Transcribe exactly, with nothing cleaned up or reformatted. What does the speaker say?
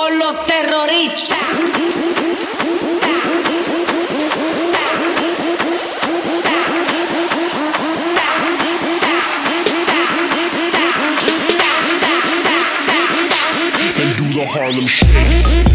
con los terroristas. And do the Harlem Shake.